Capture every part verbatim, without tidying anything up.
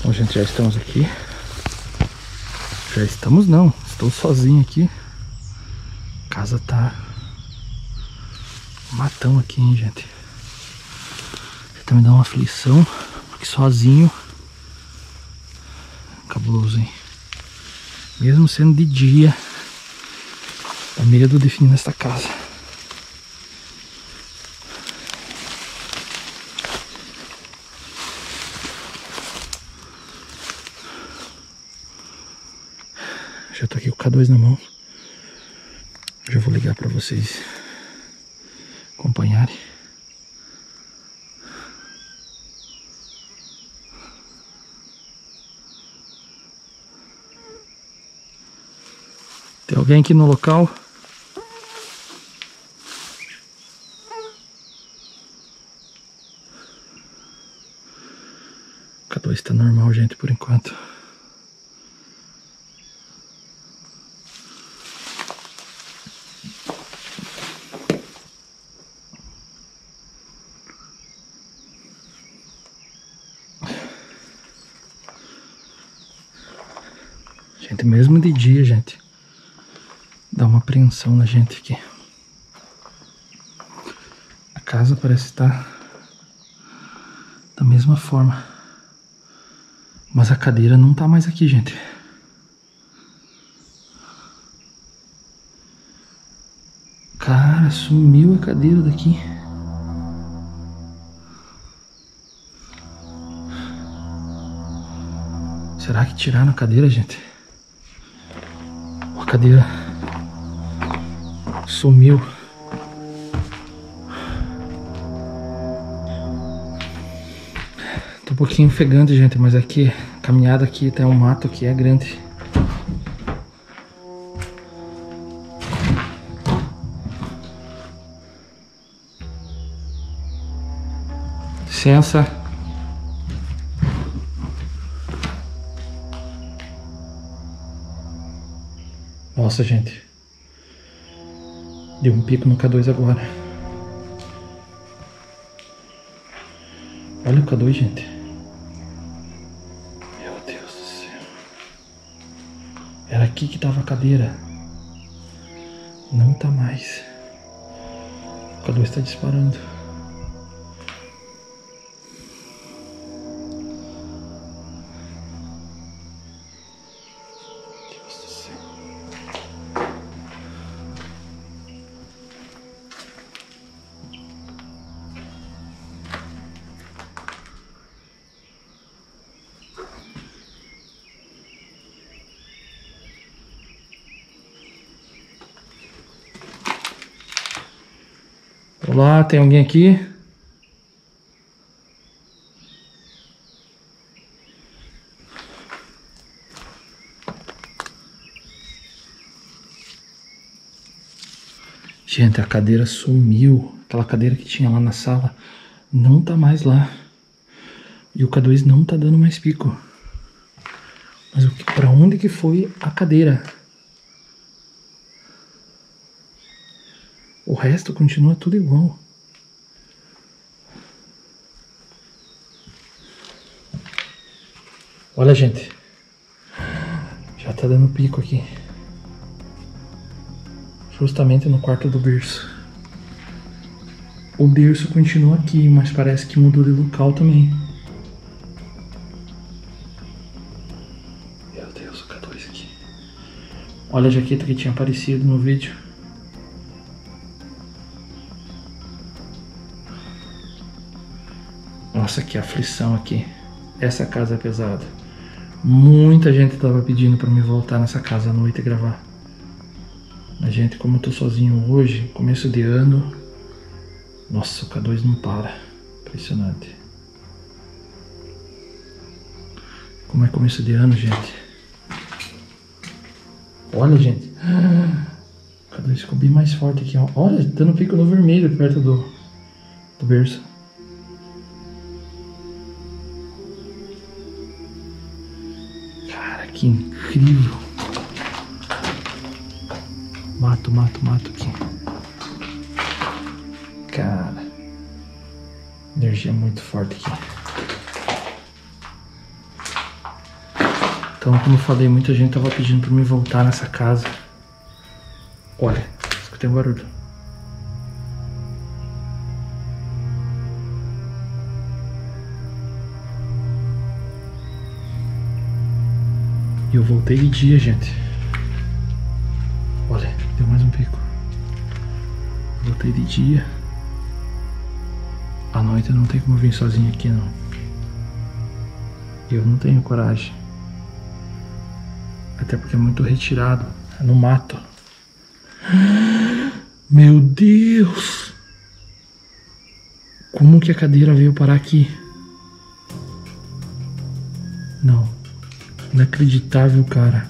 Bom, gente, já estamos aqui. Já estamos não, estou sozinho aqui. A casa tá matão aqui, hein, gente. Tá me dando uma aflição, porque sozinho, cabuloso, hein. Mesmo sendo de dia, dá medo de ficar nesta casa. Já tô aqui com o K dois na mão. Já vou ligar pra vocês acompanharem. Tem alguém aqui no local? O K dois tá normal, gente, por enquanto. Gente, mesmo de dia, gente, dá uma apreensão na gente aqui. A casa parece estar da mesma forma, mas a cadeira não tá mais aqui, gente. Cara, sumiu a cadeira daqui. Será que tiraram a cadeira, gente? A cadeira sumiu. Tô um pouquinho ofegante, gente, mas aqui, a caminhada aqui até o mato aqui é grande. Licença. Nossa, gente. Deu um pico no K dois agora. Olha o K dois, gente. Meu Deus do céu. Era aqui que tava a cadeira. Não tá mais. O K dois tá disparando. Olá, tem alguém aqui? Gente, a cadeira sumiu. Aquela cadeira que tinha lá na sala não tá mais lá. E o K dois não tá dando mais pico. Mas o que, pra onde que foi a cadeira? O resto continua tudo igual. Olha, gente. Já tá dando pico aqui. Justamente no quarto do berço. O berço continua aqui, mas parece que mudou de local também. Meu Deus, o K dois aqui. Olha a jaqueta que tinha aparecido no vídeo. Nossa, que aflição aqui. Essa casa é pesada. Muita gente tava pedindo pra me voltar nessa casa à noite e gravar. Mas, gente, como eu tô sozinho hoje, começo de ano, nossa, o K dois não para. Impressionante. Como é começo de ano, gente. Olha, gente. O K dois ficou bem mais forte aqui, ó. Olha, dando pico no vermelho perto do, do berço. Cara, que incrível. Mato, mato, mato aqui. Cara, energia muito forte aqui. Então, como eu falei, muita gente tava pedindo pra me voltar nessa casa. Olha, escutei um barulho. E eu voltei de dia, gente. Olha, deu mais um pico. Voltei de dia. À noite eu não tenho como vir sozinho aqui, não. Eu não tenho coragem. Até porque é muito retirado. É no mato. Meu Deus! Como que a cadeira veio parar aqui? Não. Inacreditável, cara.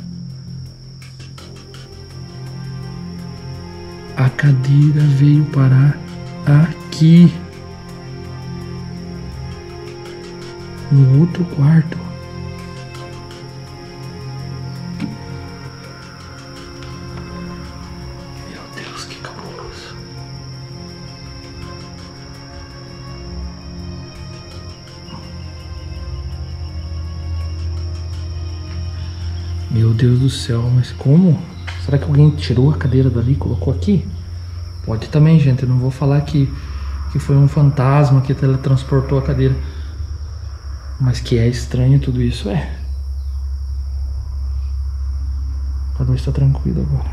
A cadeira veio parar aqui. No outro quarto. Meu Deus, que cabuloso. Meu Deus do céu, mas como? Será que alguém tirou a cadeira dali e colocou aqui? Pode também, gente. Eu não vou falar que, que foi um fantasma que teletransportou a cadeira. Mas que é estranho tudo isso, é. O Cadu está tranquilo agora.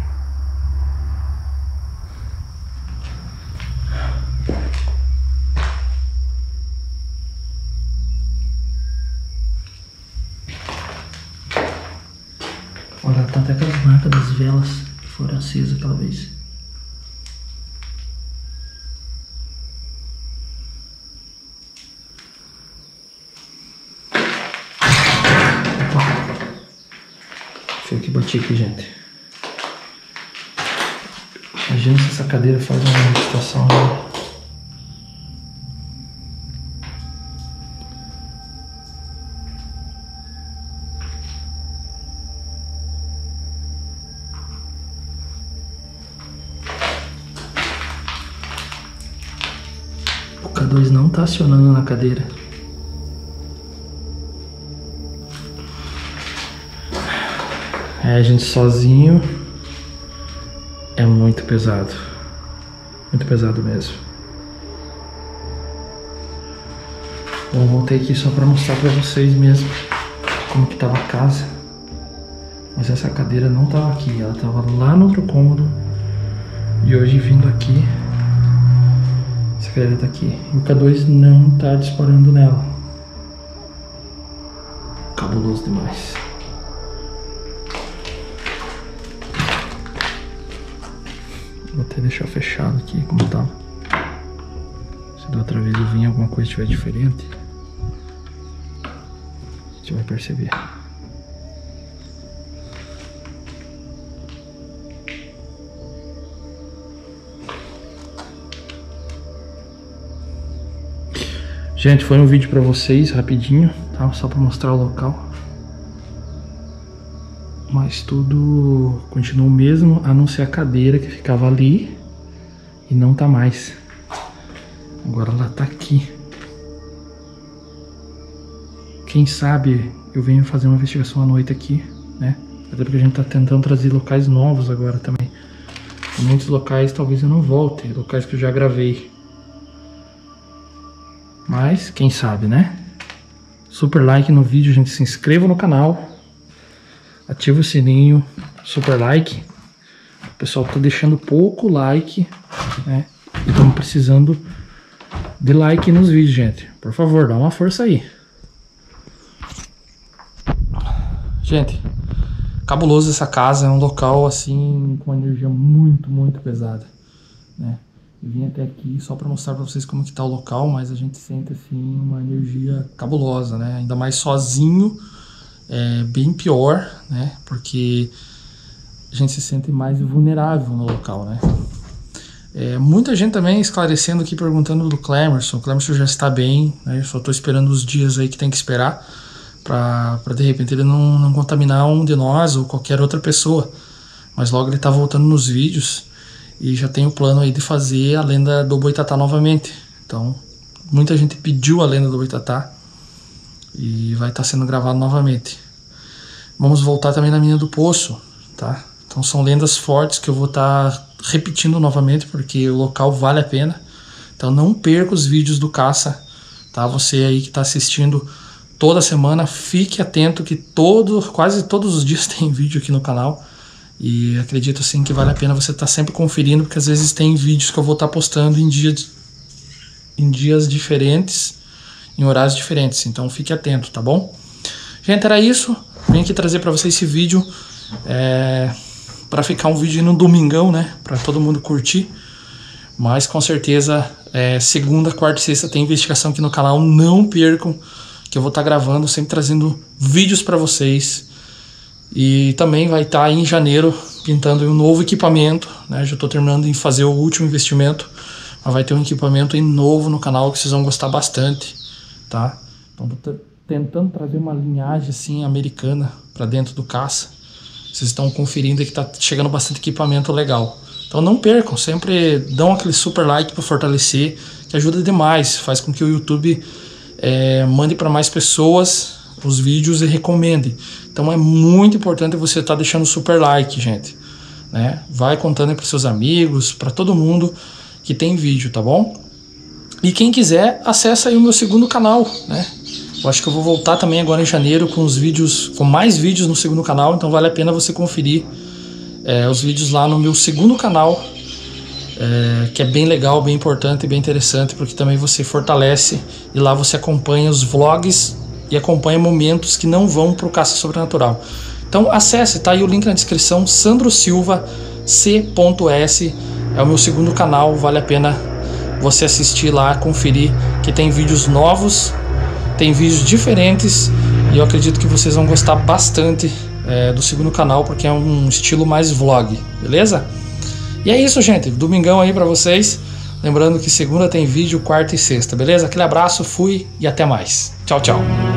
Olha, tá até aquelas marcas das velas que foram acesas aquela vez. Foi o que bati aqui, gente. Imagina se essa cadeira faz uma manifestação, né? O K dois não tá acionando na cadeira. É, a gente sozinho é muito pesado. Muito pesado mesmo. Bom, voltei aqui só pra mostrar pra vocês mesmo como que tava a casa. Mas essa cadeira não tava aqui, ela tava lá no outro cômodo. E hoje vindo aqui, essa cadeira tá aqui. E o K dois não tá disparando nela. Cabuloso demais. Vou até deixar fechado aqui como tava. Se da outra vez eu vim alguma coisa estiver diferente, a gente vai perceber. Gente, foi um vídeo pra vocês rapidinho, tá? Só pra mostrar o local. Mas tudo continua o mesmo, a não ser a cadeira que ficava ali e não tá mais. Agora ela tá aqui. Quem sabe eu venho fazer uma investigação à noite aqui, né? Até porque a gente tá tentando trazer locais novos agora também. Em muitos locais talvez eu não volte, locais que eu já gravei. Mas quem sabe, né? Super like no vídeo, gente, se inscreva no canal. Ativa o sininho, super like. O pessoal tá deixando pouco like, né? E estamos precisando de like nos vídeos, gente. Por favor, dá uma força aí. Gente, cabuloso essa casa. É um local, assim, com uma energia muito, muito pesada, né? Eu vim até aqui só para mostrar para vocês como que tá o local, mas a gente sente, assim, uma energia cabulosa, né? Ainda mais sozinho. É bem pior, né? Porque a gente se sente mais vulnerável no local, né? É, muita gente também esclarecendo aqui, perguntando do Clemerson. O Clemerson já está bem, né? Eu só estou esperando os dias aí que tem que esperar para de repente ele não, não contaminar um de nós ou qualquer outra pessoa. Mas logo ele está voltando nos vídeos e já tem o plano aí de fazer a lenda do Boitatá novamente. Então, muita gente pediu a lenda do Boitatá. E vai estar sendo gravado novamente. Vamos voltar também na mina do poço, tá? Então são lendas fortes que eu vou estar tá repetindo novamente, porque o local vale a pena. Então não perca os vídeos do caça, tá? Você aí que está assistindo toda semana, fique atento que todo, quase todos os dias tem vídeo aqui no canal. E acredito assim que vale a pena você estar tá sempre conferindo, porque às vezes tem vídeos que eu vou estar tá postando em dias, em dias diferentes, em horários diferentes. Então fique atento, tá bom? Gente, era isso. Vim aqui trazer para vocês esse vídeo é, para ficar um vídeo no domingão, né? Para todo mundo curtir. Mas com certeza é, segunda, quarta e sexta tem investigação aqui no canal. Não percam, que eu vou estar tá gravando, sempre trazendo vídeos para vocês. E também vai estar tá em janeiro pintando um novo equipamento, né? Já estou terminando de fazer o último investimento, mas vai ter um equipamento novo no canal que vocês vão gostar bastante, tá? Então tô tentando trazer uma linhagem assim americana para dentro do caça. Vocês estão conferindo que tá chegando bastante equipamento legal. Então não percam, sempre dão aquele super like para fortalecer, que ajuda demais, faz com que o YouTube é, mande para mais pessoas os vídeos e recomende. Então é muito importante você estar tá deixando o super like, gente, né? Vai contando para seus amigos, para todo mundo que tem vídeo, tá bom? E quem quiser, acessa aí o meu segundo canal, né? Eu acho que eu vou voltar também agora em janeiro com os vídeos, com mais vídeos no segundo canal, então vale a pena você conferir é, os vídeos lá no meu segundo canal, é, que é bem legal, bem importante e bem interessante, porque também você fortalece e lá você acompanha os vlogs e acompanha momentos que não vão para o Caça Sobrenatural. Então acesse, tá aí o link na descrição, Sandro Silva C S, é o meu segundo canal, vale a pena você assistir lá, conferir, que tem vídeos novos, tem vídeos diferentes, e eu acredito que vocês vão gostar bastante é, do segundo canal, porque é um estilo mais vlog, beleza? E é isso, gente, domingão aí pra vocês, lembrando que segunda tem vídeo, quarta e sexta, beleza? Aquele abraço, fui e até mais. Tchau, tchau.